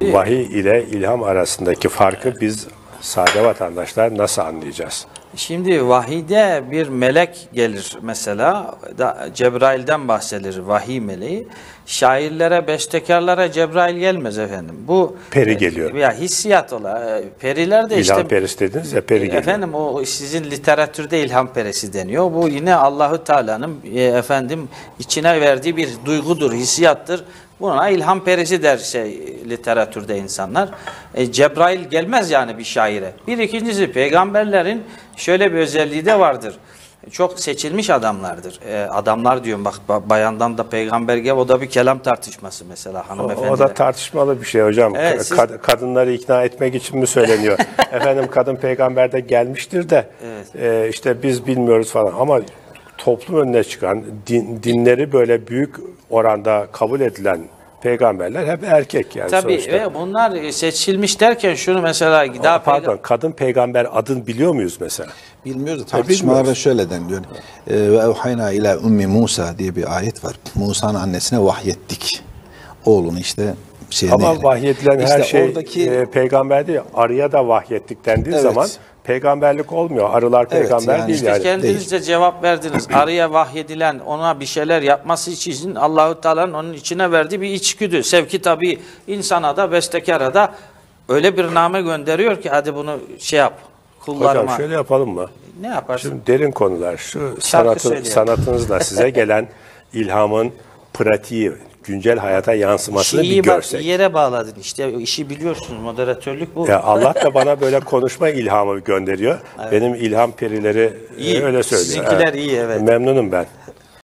vahiy ile ilham arasındaki farkı biz sade vatandaşlar nasıl anlayacağız? Şimdi vahide bir melek gelir mesela, Cebrail'den bahsedilir, vahiy meleği. Şairlere, bestekarlara Cebrail gelmez efendim. Bu peri geliyor. Ya hissiyat ola. Periler de İlham perisi dediniz ya, peri geliyor. Efendim o sizin literatürde ilham perisi deniyor. Bu yine Allahu Teala'nın efendim içine verdiği bir duygudur, hissiyattır. Buna ilham perisi der literatürde insanlar. Cebrail gelmez yani bir şaire. Bir ikincisi, peygamberlerin şöyle bir özelliği de vardır. Çok seçilmiş adamlardır. Adamlar diyorum bak, bayandan da peygamber gel, o da bir kelam tartışması mesela hanımefendiler. O da tartışmalı bir şey hocam. Evet, kadınları ikna etmek için mi söyleniyor? Efendim kadın peygamber de gelmiştir de evet. İşte biz bilmiyoruz falan, ama toplum önüne çıkan, dinleri böyle büyük oranda kabul edilen peygamberler hep erkek yani. Tabii sonuçta. Ve bunlar seçilmiş derken şunu mesela pardon, kadın peygamber adını biliyor muyuz mesela? Bilmiyoruz. Tartışmalarda şöyle deniliyor. Ve evhayna ila ummi Musa diye bir ayet var. Musa'nın annesine vahyettik. Oğlunu işte ama vahyedilen işte her şey oradaki, peygamber değil. Arıya da vahyettik dendiği zaman peygamberlik olmuyor. Arılar peygamber değil işte yani. Kendiniz de cevap verdiniz. Arıya vahyedilen, ona bir şeyler yapması için Allahu Teala'nın onun içine verdiği bir içgüdü. Sevki tabii insana da, bestekara da öyle bir name gönderiyor ki hadi bunu yap. Kullarıma. Hocam şöyle yapalım mı? Ne yaparsın? Şimdi derin konular. Şu sanatınızla size gelen ilhamın pratiği, güncel hayata yansımasını bir görsek. Yere bağladın işte, işi biliyorsun, moderatörlük bu. Ya Allah da bana böyle konuşma ilhamı gönderiyor. Evet. Benim ilham perileri iyi, öyle söylüyor. Sizinkiler iyi, evet. Memnunum ben.